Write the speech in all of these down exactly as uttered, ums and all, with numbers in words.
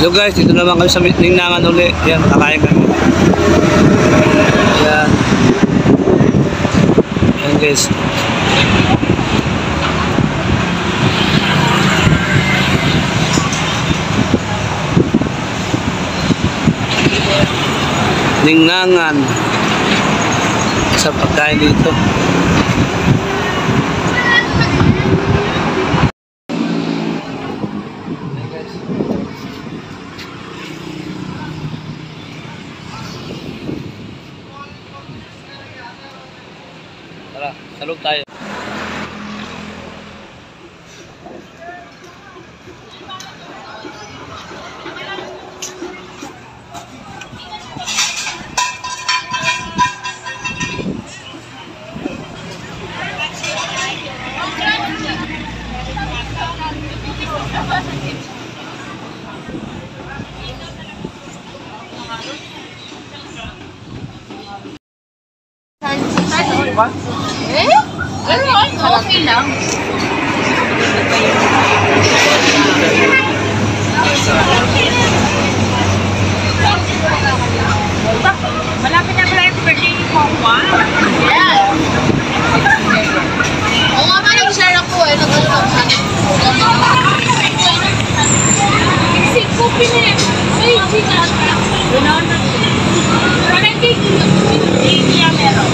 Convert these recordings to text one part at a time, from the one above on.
Hello guys, dito naman kami sa Ningnangan uli. Yan, kakain kami. Yan. Yan guys. Ningnangan. Sa pagkain dito. Tara, salog tayo. Eh? Ano? Okay lang. Malapit na pala yung birthday ni Mama. Yeah. Oo nga ba, nag-share ako eh. Nag-share Isip ko pinip. Ay, chinas. Ganoon na. Parang cake niya meron.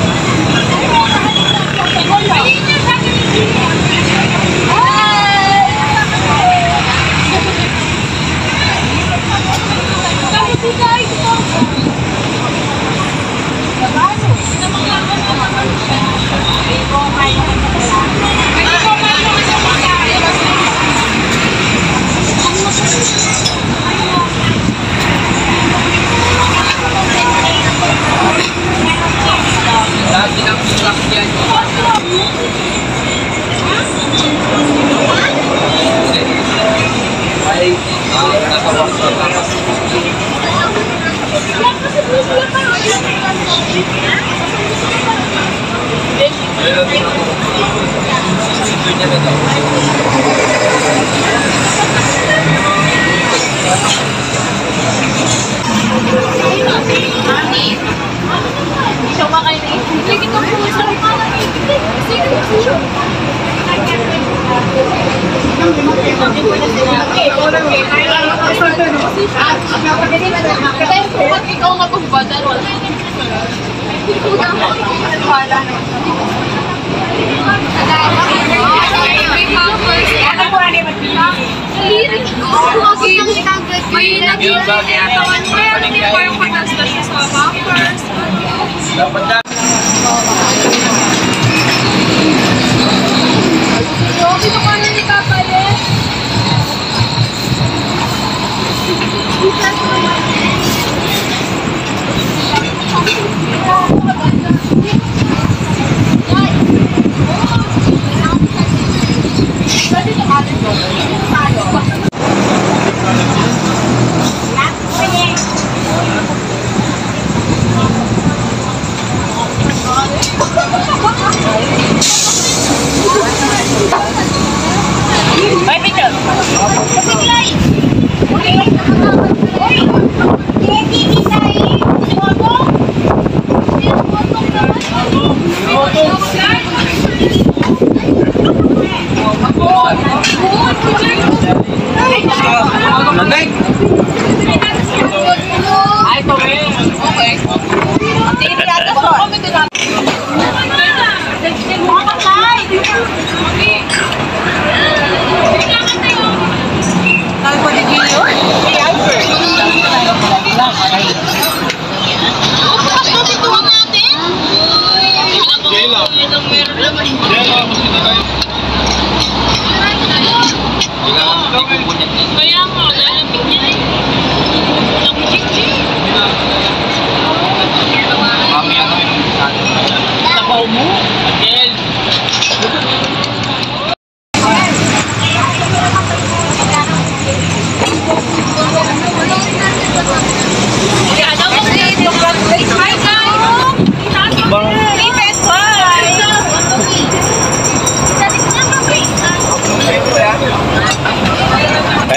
Ikaw mapagbadal wala.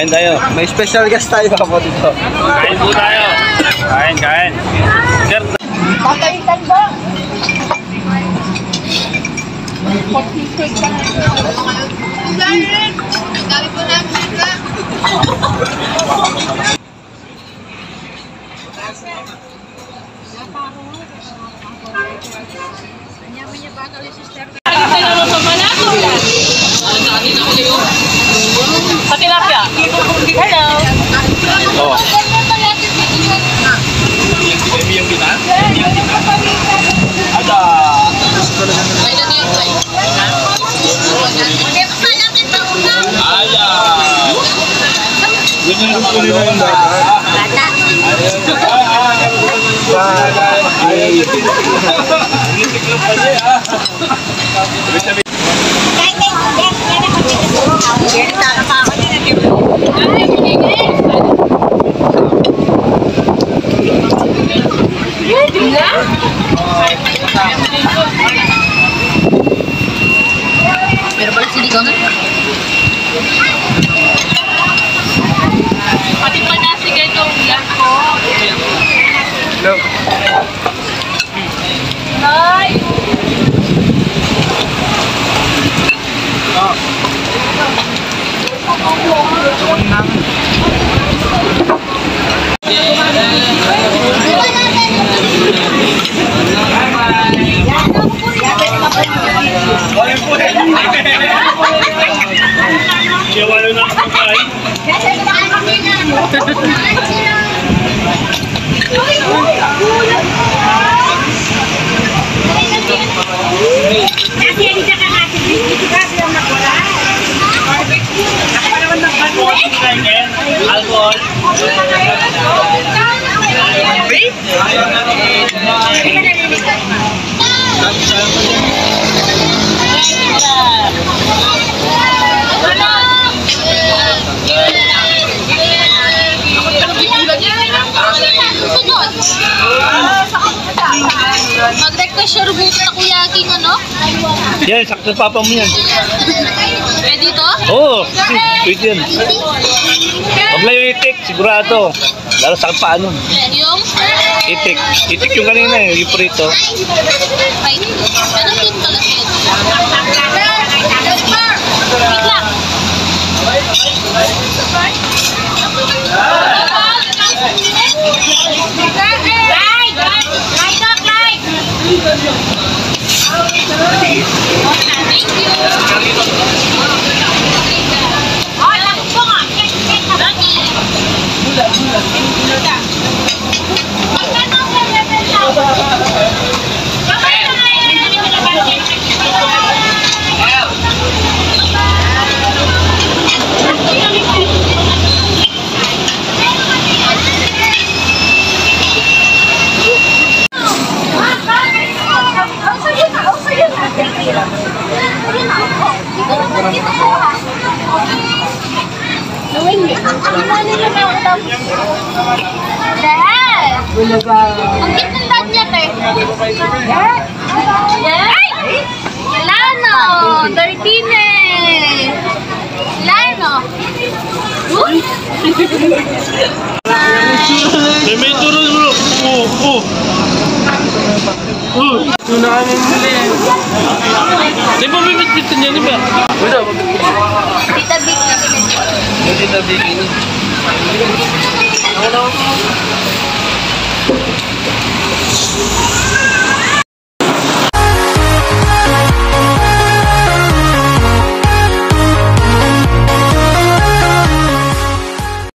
Kain tayo. May special guest tayo ako dito. Kain po tayo. Kain, kain. Sir. Papalitan ba? Pag-cake ka na. Dami po namin ka. Kanya-kanya ba ito yung sister? Kita naman sa Manako. Sa tilapia. Hello. Oh. Baby yung kita? Baby yung kita? Ada. Ay, dati yung fly. Hindi pa sa natin ba una? Ada. Yun yung kulo na yung bata. Bata. Pero pala siligaw na. Pati pa nasigay ko ulan ko. Hello. Hi! Iwalo na ako kain. Alcohol. Mag-request siya rubuto na Kuya King, ano? Yan, sakto papa mo yan. Pwede ito? Oo, oh, pwede yan. Huwag lang yung itik, sigurado. Lalo sa paa nun. Yung? Itik. Itik yung kanina eh, yung prito. Ay, ano din pala siya? Wait lang. Clyde! Clyde ka, Clyde! Thank you. Oh, lagot po nga. Lagi. Magkano ang level na? Bakit na nga yun? Hindi mo na ba? Ang cute ng dad niya, te. Yes? Lano! thirteen eh! Lano! May may turun bro. Oo, oo. Oo. Tunanin nila yan. Di ba may bitbitin yan, di ba? Wala. Tita Big na Hindi na bigin. Ano?